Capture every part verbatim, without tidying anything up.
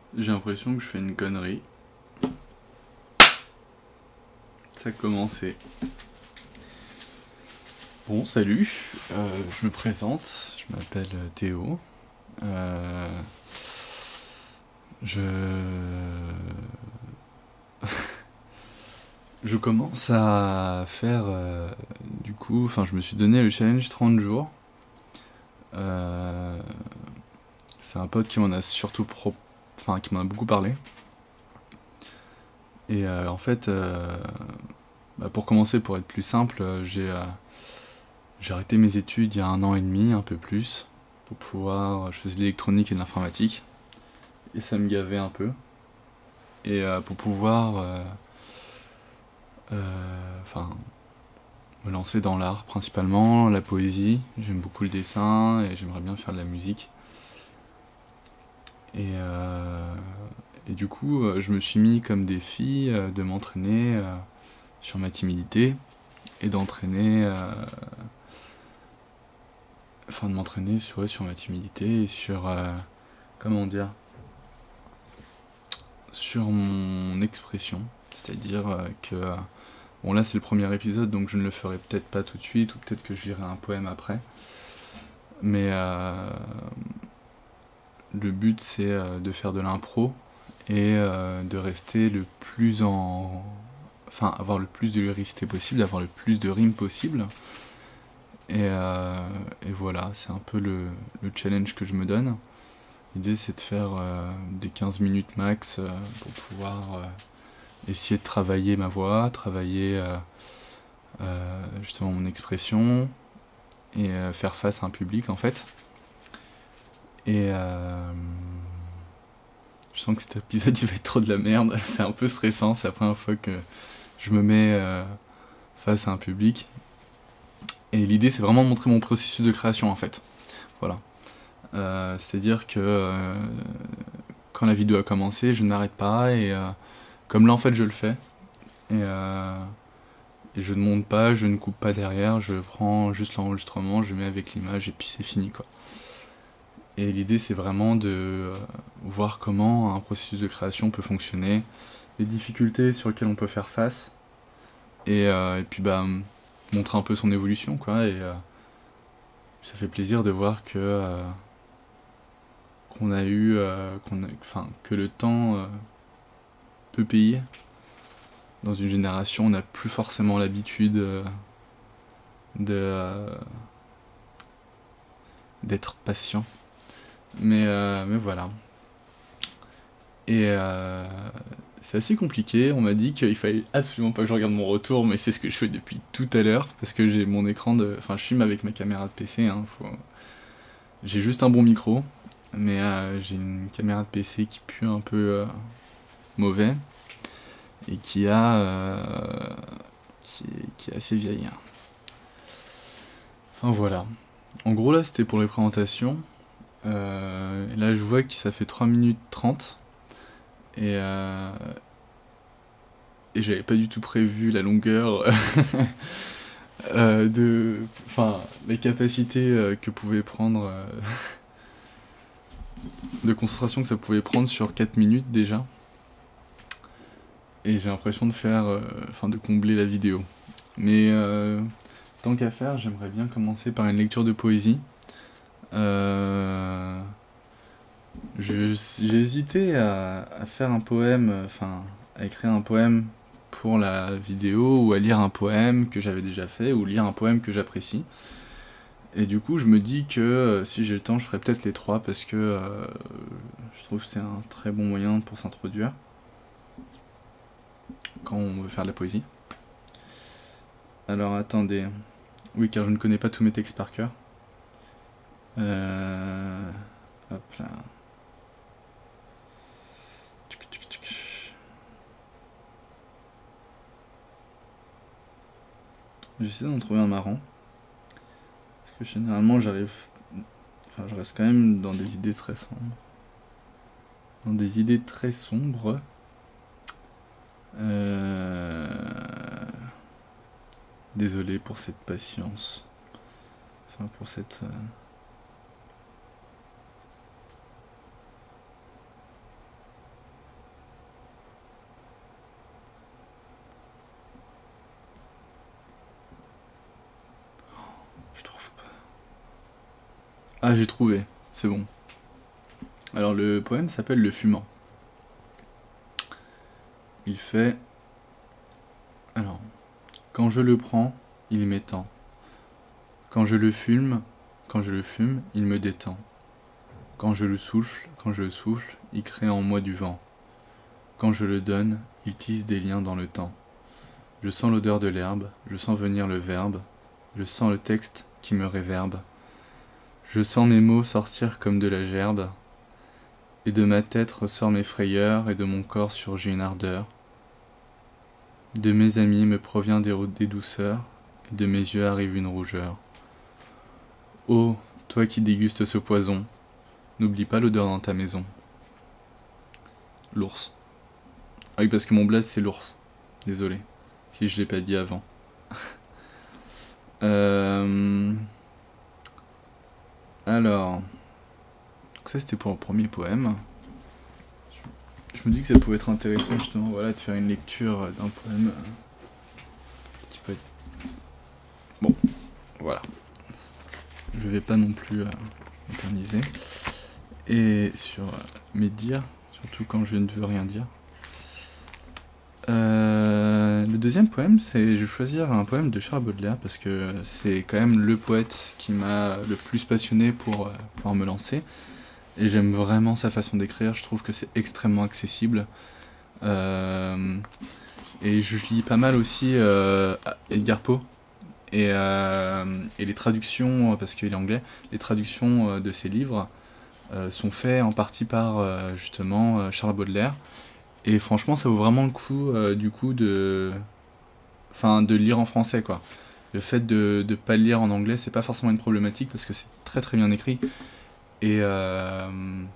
J'ai l'impression que je fais une connerie. Ça a commencé. Bon, salut, euh, je me présente, je m'appelle Théo. Euh, je... je commence à faire, euh, du coup, enfin je me suis donné le challenge trente jours. Euh, c'est un pote qui m'en a surtout pro... enfin qui m'en a beaucoup parlé. Et euh, en fait, euh, bah, pour commencer, pour être plus simple, euh, j'ai... Euh, J'ai arrêté mes études il y a un an et demi, un peu plus, pour pouvoir... Je faisais de l'électronique et de l'informatique, et ça me gavait un peu. Et euh, pour pouvoir... euh, euh, Enfin... me lancer dans l'art principalement, la poésie, j'aime beaucoup le dessin, et j'aimerais bien faire de la musique. Et, euh, et du coup, euh, je me suis mis comme défi euh, de m'entraîner euh, sur ma timidité, et d'entraîner... euh, Enfin, de m'entraîner sur, ouais, sur ma timidité et sur... euh, comment dire, sur mon expression. C'est-à-dire euh, que... euh, bon, là, c'est le premier épisode, donc je ne le ferai peut-être pas tout de suite, ou peut-être que je lirai un poème après. Mais euh, le but, c'est euh, de faire de l'impro et euh, de rester le plus en... Enfin, avoir le plus de lyricité possible, avoir le plus de rimes possible. Et, euh, et voilà, c'est un peu le, le challenge que je me donne. L'idée, c'est de faire euh, des quinze minutes max euh, pour pouvoir euh, essayer de travailler ma voix, travailler euh, euh, justement mon expression et euh, faire face à un public en fait. Et euh, je sens que cet épisode il va être trop de la merde, c'est un peu stressant, c'est la première fois que je me mets euh, face à un public. Et l'idée, c'est vraiment de montrer mon processus de création en fait. Voilà. Euh, C'est-à-dire que euh, quand la vidéo a commencé, je n'arrête pas et euh, comme là en fait je le fais. Et, euh, et je ne monte pas, je ne coupe pas derrière, je prends juste l'enregistrement, je mets avec l'image et puis c'est fini quoi. Et l'idée c'est vraiment de euh, voir comment un processus de création peut fonctionner, les difficultés sur lesquelles on peut faire face, et, euh, et puis bah montrer un peu son évolution quoi. Et euh, ça fait plaisir de voir que euh, qu'on a eu, euh, qu'on a, enfin que le temps euh, peut payer. Dans une génération, on n'a plus forcément l'habitude euh, de euh, d'être patient. Mais, euh, mais voilà. Et euh, c'est assez compliqué. On m'a dit qu'il fallait absolument pas que je regarde mon retour, mais c'est ce que je fais depuis tout à l'heure. Parce que j'ai mon écran de. Enfin, je filme avec ma caméra de P C. Hein, faut... J'ai juste un bon micro. Mais euh, j'ai une caméra de P C qui pue un peu euh, mauvais. Et qui a. Euh, qui, est, qui est assez vieille. Hein. Enfin voilà. En gros, là, c'était pour les présentations. Euh, là, je vois que ça fait trois minutes trente. Et, euh, et j'avais pas du tout prévu la longueur euh, de. Enfin, les capacités euh, que pouvait prendre. Euh, de concentration que ça pouvait prendre sur quatre minutes déjà. Et j'ai l'impression de faire. Euh, enfin, de combler la vidéo. Mais euh, tant qu'à faire, j'aimerais bien commencer par une lecture de poésie. Euh. Je- J'ai hésité à, à faire un poème, enfin, à écrire un poème pour la vidéo ou à lire un poème que j'avais déjà fait ou lire un poème que j'apprécie. Et du coup, je me dis que euh, si j'ai le temps, je ferai peut-être les trois parce que euh, je trouve que c'est un très bon moyen pour s'introduire quand on veut faire de la poésie. Alors attendez. Oui, car je ne connais pas tous mes textes par cœur. Euh... Hop là. J'essaie d'en trouver un marrant. Parce que généralement, j'arrive. Enfin, je reste quand même dans des idées très sombres. Dans des idées très sombres. Euh... Désolé pour cette patience. Enfin, pour cette. Euh... Ah, j'ai trouvé, c'est bon. Alors le poème s'appelle Le Fumant. Il fait... Alors, quand je le prends, il m'étend. Quand je le fume, quand je le fume, il me détend. Quand je le souffle, quand je le souffle, il crée en moi du vent. Quand je le donne, il tisse des liens dans le temps. Je sens l'odeur de l'herbe, je sens venir le verbe, je sens le texte qui me réverbe. Je sens mes mots sortir comme de la gerbe, et de ma tête ressort mes frayeurs, et de mon corps surgit une ardeur. De mes amis me provient des, des douceurs, et de mes yeux arrive une rougeur. Oh, toi qui dégustes ce poison, n'oublie pas l'odeur dans ta maison. L'ours. Ah oui, parce que mon blaze c'est l'ours. Désolé, si je l'ai pas dit avant. euh... Alors... Ça c'était pour le premier poème. Je me dis que ça pouvait être intéressant justement, voilà, de faire une lecture d'un poème qui peut être... Bon, voilà. Je vais pas non plus euh, éterniser. Et sur euh, mes dires, surtout quand je ne veux rien dire. Euh, le deuxième poème, c'est je vais choisir un poème de Charles Baudelaire parce que c'est quand même le poète qui m'a le plus passionné pour euh, pouvoir me lancer. Et j'aime vraiment sa façon d'écrire, je trouve que c'est extrêmement accessible. Euh, et je lis pas mal aussi euh, Edgar Poe. Et, euh, et les traductions, parce qu'il est anglais, les traductions de ses livres euh, sont faites en partie par euh, justement Charles Baudelaire. Et franchement, ça vaut vraiment le coup euh, du coup de, enfin, de lire en français quoi. Le fait de ne pas le lire en anglais, c'est pas forcément une problématique parce que c'est très très bien écrit. Et euh,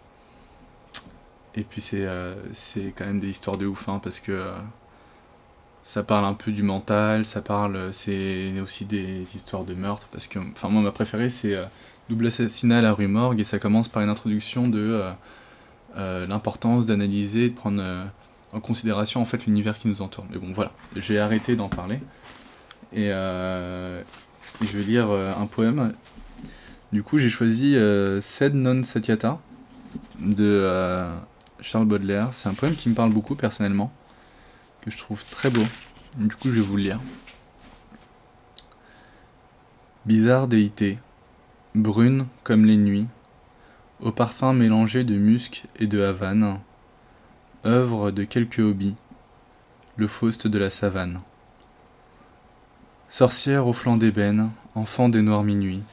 et puis c'est euh, c'est quand même des histoires de ouf hein, parce que euh, ça parle un peu du mental, ça parle, c'est aussi des histoires de meurtre parce que, enfin moi ma préférée c'est euh, Double assassinat à la rue Morgue et ça commence par une introduction de euh, euh, l'importance d'analyser, de prendre euh, en considération en fait l'univers qui nous entoure. Mais bon voilà, j'ai arrêté d'en parler et, euh, et je vais lire euh, un poème. Du coup j'ai choisi euh, Sed non satiata de euh, Charles Baudelaire. C'est un poème qui me parle beaucoup personnellement, que je trouve très beau. Du coup je vais vous le lire. Bizarre déité, brune comme les nuits, au parfum mélangé de musc et de havane, œuvre de quelques hobbies, le Faust de la savane. Sorcière au flanc d'ébène, enfant des noirs minuits.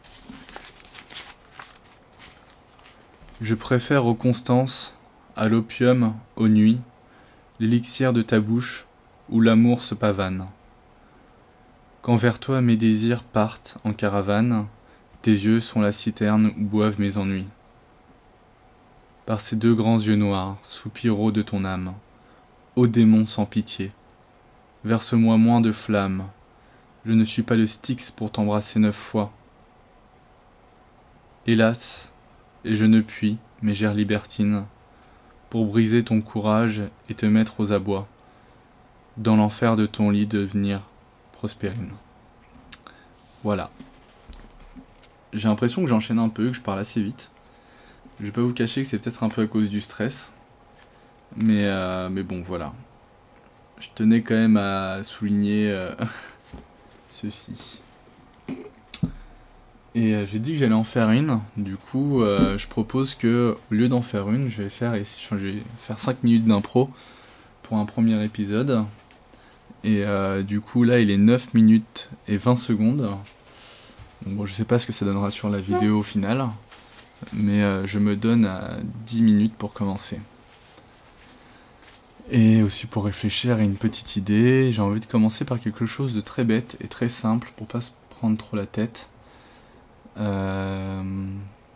Je préfère aux constances, à l'opium, aux nuits, l'élixir de ta bouche, où l'amour se pavane. Quand vers toi mes désirs partent en caravane, tes yeux sont la citerne où boivent mes ennuis. Par ces deux grands yeux noirs, soupiraux de ton âme, ô démon sans pitié, verse-moi moins de flammes, je ne suis pas le Styx pour t'embrasser neuf fois. Hélas, et je ne puis, mégère libertine, pour briser ton courage et te mettre aux abois, dans l'enfer de ton lit devenir prospérine. Voilà. J'ai l'impression que j'enchaîne un peu, que je parle assez vite. Je vais pas vous cacher que c'est peut-être un peu à cause du stress. Mais, euh, mais bon, voilà. Je tenais quand même à souligner euh, ceci. Et euh, j'ai dit que j'allais en faire une. Du coup, euh, je propose que, au lieu d'en faire une, je vais faire, enfin, je vais faire cinq minutes d'impro pour un premier épisode. Et euh, du coup, là, il est neuf minutes et vingt secondes. Bon, je sais pas ce que ça donnera sur la vidéo finale. Mais euh, je me donne à dix minutes pour commencer. Et aussi pour réfléchir à une petite idée, j'ai envie de commencer par quelque chose de très bête et très simple pour pas se prendre trop la tête. Euh...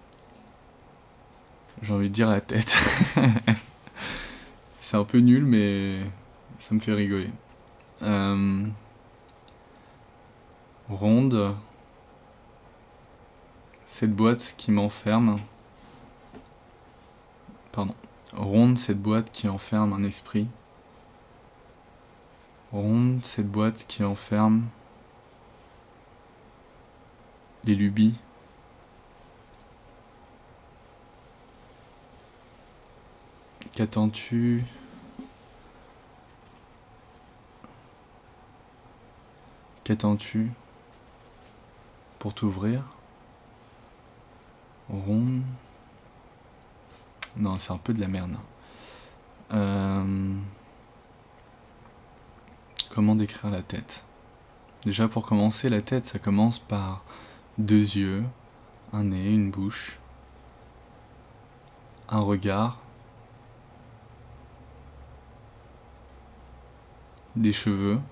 J'ai envie de dire la tête. C'est un peu nul mais ça me fait rigoler. Euh... Ronde. Cette boîte qui m'enferme. Pardon. Ronde, cette boîte qui enferme un esprit. Ronde, cette boîte qui enferme les lubies. Qu'attends-tu? Qu'attends-tu pour t'ouvrir? Ronde. Non, c'est un peu de la merde. Euh... Comment décrire la tête? Déjà, pour commencer, la tête, ça commence par deux yeux, un nez, une bouche, un regard, des cheveux,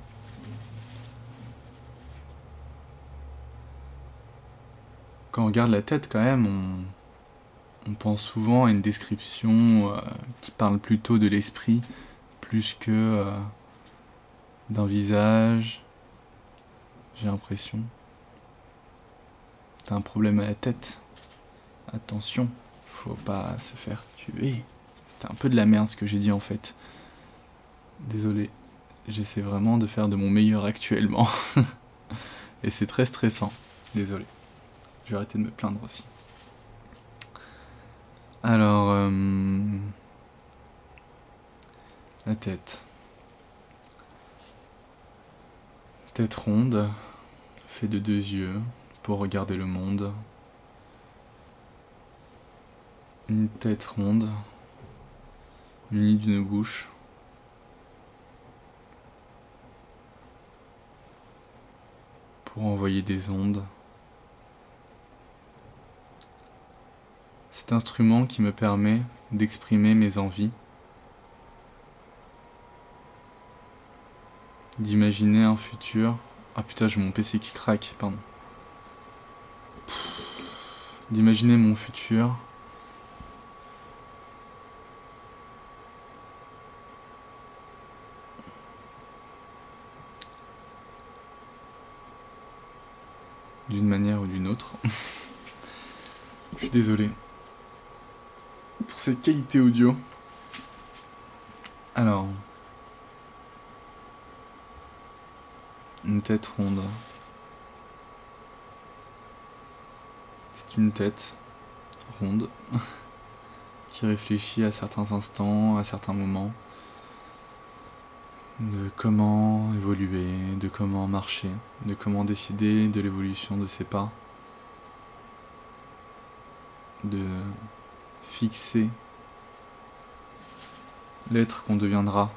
quand on regarde la tête, quand même, on, on pense souvent à une description euh, qui parle plutôt de l'esprit, plus que euh, d'un visage. J'ai l'impression. T'as un problème à la tête. Attention, faut pas se faire tuer. C'était un peu de la merde ce que j'ai dit en fait. Désolé. J'essaie vraiment de faire de mon meilleur actuellement. Et c'est très stressant. Désolé. Je vais arrêter de me plaindre aussi. Alors, euh, la tête. Tête ronde, fait de deux yeux pour regarder le monde. Une tête ronde, munie d'une bouche. Pour envoyer des ondes. Cet instrument qui me permet d'exprimer mes envies, d'imaginer un futur. Ah putain, j'ai mon P C qui craque, pardon. D'imaginer mon futur. D'une manière ou d'une autre. Je suis désolé pour cette qualité audio. Alors, une tête ronde. C'est une tête ronde qui réfléchit à certains instants, à certains moments, de comment évoluer, de comment marcher, de comment décider de l'évolution de ses pas, de fixer l'être qu'on deviendra.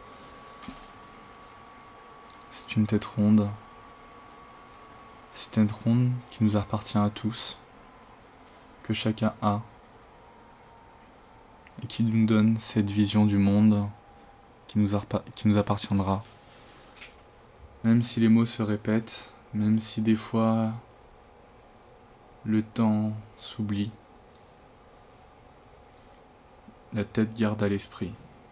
C'est une tête ronde. C'est une tête ronde qui nous appartient à tous, que chacun a, et qui nous donne cette vision du monde qui nous, qui nous appartiendra. Même si les mots se répètent, même si des fois le temps s'oublie, la tête garde à l'esprit.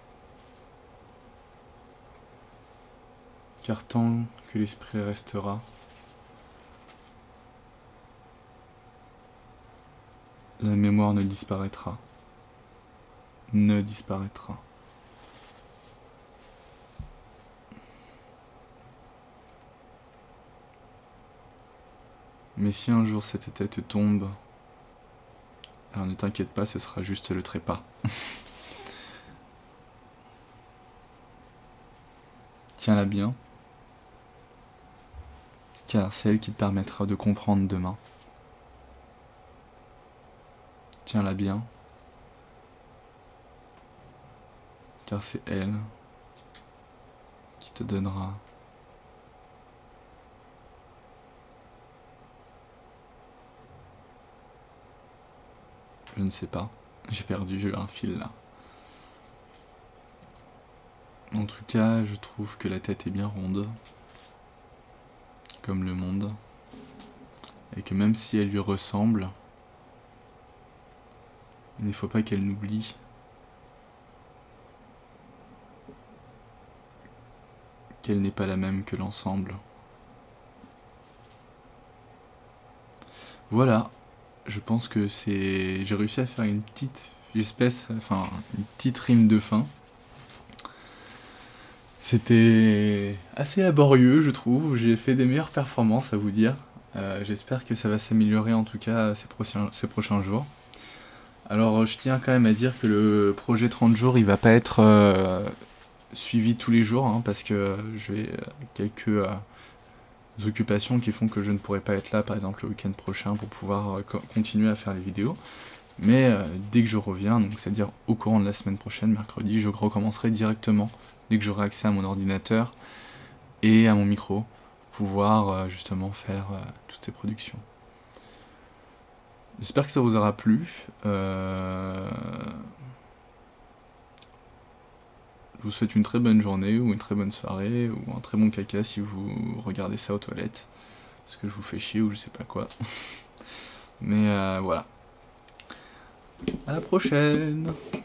Car tant que l'esprit restera, la mémoire ne disparaîtra. Ne disparaîtra. Mais si un jour cette tête tombe, alors ne t'inquiète pas, ce sera juste le trépas. Tiens-la bien, car c'est elle qui te permettra de comprendre demain. Tiens-la bien, car c'est elle qui te donnera je ne sais pas, j'ai perdu un fil là. En tout cas, je trouve que la tête est bien ronde, comme le monde, et que même si elle lui ressemble, il ne faut pas qu'elle n'oublie qu'elle n'est pas la même que l'ensemble. Voilà, je pense que c'est... j'ai réussi à faire une petite espèce, enfin une petite rime de fin. C'était assez laborieux, je trouve. J'ai fait des meilleures performances, à vous dire. Euh, J'espère que ça va s'améliorer, en tout cas, ces prochains, ces prochains jours. Alors je tiens quand même à dire que le projet trente jours il va pas être euh, suivi tous les jours hein, parce que je vais euh, quelques euh, occupations qui font que je ne pourrai pas être là par exemple le week-end prochain pour pouvoir euh, co continuer à faire les vidéos. Mais euh, dès que je reviens, donc c'est-à-dire au courant de la semaine prochaine, mercredi, je recommencerai directement dès que j'aurai accès à mon ordinateur et à mon micro, pouvoir euh, justement faire euh, toutes ces productions. J'espère que ça vous aura plu. Euh... Je vous souhaite une très bonne journée ou une très bonne soirée ou un très bon caca si vous regardez ça aux toilettes. Parce que je vous fais chier ou je sais pas quoi. Mais euh, voilà. À la prochaine!